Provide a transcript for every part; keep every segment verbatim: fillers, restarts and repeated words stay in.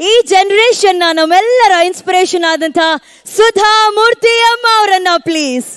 ಈ ಜನರೇಷನ್ ನಮ್ಮೆಲ್ಲರ ಇನ್ಸ್ಪಿರೇಷನ್ ಆದಂತಹ ಸುಧಾ ಮೂರ್ತಿ ಅಮ್ಮ ಅವರನ್ನ ಪ್ಲೀಸ್.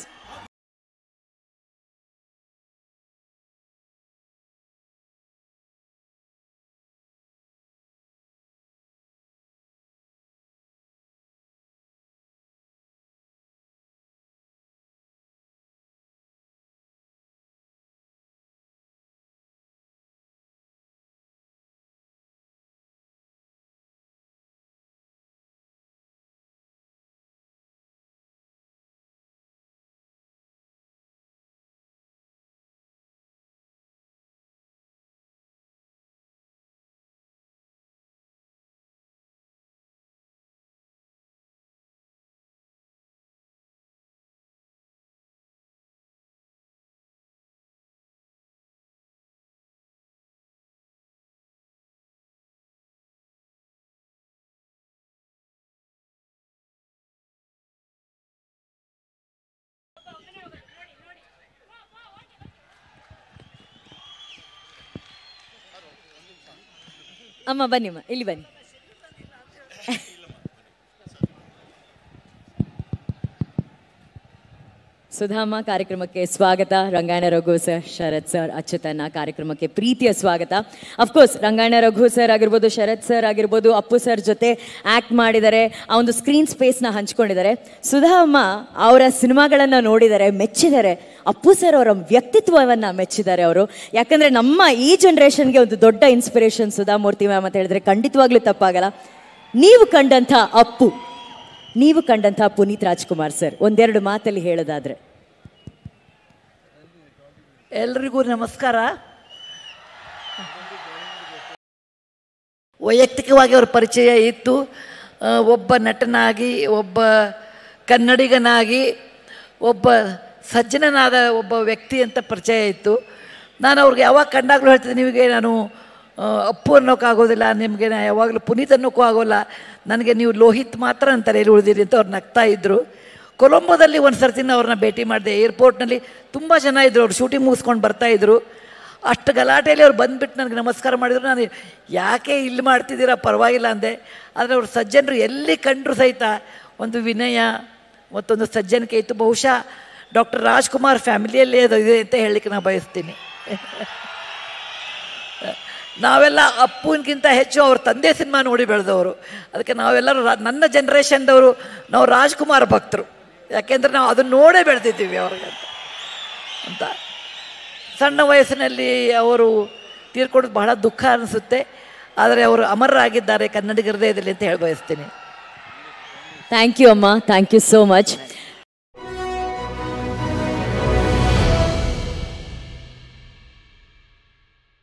ಅಮ್ಮ ಬನ್ನಿಮ್ಮ, ಇಲ್ಲಿ ಬನ್ನಿ. ಸುಧಾಮ್ಮ ಕಾರ್ಯಕ್ರಮಕ್ಕೆ ಸ್ವಾಗತ. ರಂಗಾಯಣ ರಘು ಸರ್, ಶರತ್ ಸರ್, ಅಚ್ಯುತನ್ನ ಕಾರ್ಯಕ್ರಮಕ್ಕೆ ಪ್ರೀತಿಯ ಸ್ವಾಗತ. ಅಫ್ಕೋರ್ಸ್ ರಂಗಾಯಣ ರಘು ಸರ್ ಆಗಿರ್ಬೋದು, ಶರತ್ ಸರ್ ಆಗಿರ್ಬೋದು, ಅಪ್ಪು ಸರ್ ಜೊತೆ ಆ್ಯಕ್ಟ್ ಮಾಡಿದ್ದಾರೆ, ಆ ಒಂದು ಸ್ಕ್ರೀನ್ ಸ್ಪೇಸ್ನ ಹಂಚ್ಕೊಂಡಿದ್ದಾರೆ. ಸುಧಾ ಅಮ್ಮ ಅವರ ಸಿನಿಮಾಗಳನ್ನು ನೋಡಿದ್ದಾರೆ, ಮೆಚ್ಚಿದ್ದಾರೆ. ಅಪ್ಪು ಸರ್ ಅವರ ವ್ಯಕ್ತಿತ್ವವನ್ನು ಮೆಚ್ಚಿದ್ದಾರೆ ಅವರು. ಯಾಕಂದರೆ ನಮ್ಮ ಈ ಜನ್ರೇಷನ್ಗೆ ಒಂದು ದೊಡ್ಡ ಇನ್ಸ್ಪಿರೇಷನ್ ಸುಧಾ ಮೂರ್ತಿ ಮ್ಯಾಮ್ ಅಂತ ಹೇಳಿದ್ರೆ ಖಂಡಿತವಾಗ್ಲೂ ತಪ್ಪಾಗಲ್ಲ. ನೀವು ಕಂಡಂಥ ಅಪ್ಪು, ನೀವು ಕಂಡಂಥ ಪುನೀತ್ ರಾಜ್ಕುಮಾರ್ ಸರ್, ಒಂದೆರಡು ಮಾತಲ್ಲಿ ಹೇಳೋದಾದ್ರೆ. ಎಲ್ರಿಗೂ ನಮಸ್ಕಾರ. ವೈಯಕ್ತಿಕವಾಗಿ ಅವರ ಪರಿಚಯ ಇತ್ತು. ಒಬ್ಬ ನಟನಾಗಿ, ಒಬ್ಬ ಕನ್ನಡಿಗನಾಗಿ, ಒಬ್ಬ ಸಜ್ಜನನಾದ ಒಬ್ಬ ವ್ಯಕ್ತಿ ಅಂತ ಪರಿಚಯ ಇತ್ತು. ನಾನು ಅವ್ರಿಗೆ ಯಾವಾಗ ಕಂಡಾಗಲೂ ಹೇಳ್ತಿದ್ದೆ, ನಿಮಗೆ ನಾನು ಅಪ್ಪು ಅನ್ನೋಕ್ಕಾಗೋದಿಲ್ಲ, ನಿಮಗೆ ನಾ ಯಾವಾಗಲೂ ಪುನೀತ್ ಅನ್ನೋಕ್ಕೂ ಆಗೋಲ್ಲ, ನನಗೆ ನೀವು ಲೋಹಿತ್ ಮಾತ್ರ ಅಂತಾರೆ ಎಲ್ಲಿ ಉಳಿದಿರಿ ಅಂತ ಅವ್ರು ನಗ್ತಾ ಇದ್ದರು. ಕೊಲಂಬೋದಲ್ಲಿ ಒಂದು ಸರ್ತಿನ ಅವ್ರನ್ನ ಭೇಟಿ ಮಾಡಿದೆ. ಏರ್ಪೋರ್ಟ್ನಲ್ಲಿ ತುಂಬ ಜನ ಇದ್ದರು, ಅವ್ರು ಶೂಟಿಂಗ್ ಮುಗಿಸ್ಕೊಂಡು ಬರ್ತಾಯಿದ್ರು. ಅಷ್ಟು ಗಲಾಟೆಯಲ್ಲಿ ಅವ್ರು ಬಂದುಬಿಟ್ಟು ನನಗೆ ನಮಸ್ಕಾರ ಮಾಡಿದ್ರು. ನಾನು ಯಾಕೆ ಇಲ್ಲಿ ಮಾಡ್ತಿದ್ದೀರಾ, ಪರವಾಗಿಲ್ಲ ಅಂದೆ. ಆದರೆ ಅವ್ರು ಸಜ್ಜನರು ಎಲ್ಲಿ ಕಂಡರೂ ಸಹಿತ ಒಂದು ವಿನಯ ಮತ್ತೊಂದು ಸಜ್ಜನಿಕೆ ಇತ್ತು. ಬಹುಶಃ ಡಾಕ್ಟರ್ ರಾಜ್ಕುಮಾರ್ ಫ್ಯಾಮಿಲಿಯಲ್ಲೇ ಅದು ಇದೆ ಅಂತ ಹೇಳಲಿಕ್ಕೆ ನಾನು ಬಯಸ್ತೀನಿ. ನಾವೆಲ್ಲ ಅಪ್ಪುನಿಗಿಂತ ಹೆಚ್ಚು ಅವ್ರ ತಂದೆ ಸಿನಿಮಾ ನೋಡಿ ಬೆಳೆದವರು. ಅದಕ್ಕೆ ನಾವೆಲ್ಲರೂ ನನ್ನ ಜನ್ರೇಷನ್ದವರು ನಾವು ರಾಜ್ಕುಮಾರ್ ಭಕ್ತರು. ಯಾಕೆಂದರೆ ನಾವು ಅದನ್ನು ನೋಡೇ ಬೆಳೆದಿದ್ದೀವಿ ಅವ್ರಿಗೆ ಅಂತ ಅಂತ ಸಣ್ಣ ವಯಸ್ಸಿನಲ್ಲಿ ಅವರು ತೀರ್ಕೊಡೋದು ಬಹಳ ದುಃಖ ಅನಿಸುತ್ತೆ. ಆದರೆ ಅವರು ಅಮರರಾಗಿದ್ದಾರೆ ಕನ್ನಡಿಗರ ಹೃದಯದಲ್ಲಿ ಅಂತ ಹೇಳಿ ಬಯಸ್ತೀನಿ. ಥ್ಯಾಂಕ್ ಯು ಅಮ್ಮ, ಥ್ಯಾಂಕ್ ಯು ಸೋ ಮಚ್.